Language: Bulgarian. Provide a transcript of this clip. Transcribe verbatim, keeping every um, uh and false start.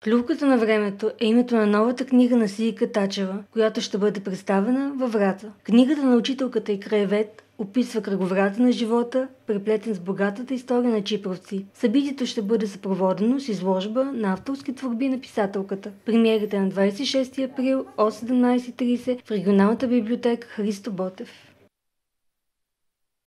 Клювката на времето е името на новата книга на Сийка Тачева, която ще бъде представена във Враца. Книгата на учителката и краевед описва кръговрата на живота, преплетен с богатата история на чипровци. Събитието ще бъде съпроводено с изложба на авторски творби на писателката. Премиерата е на двадесет и шести април от седемнадесет и тридесет в регионалната библиотека Христо Ботев.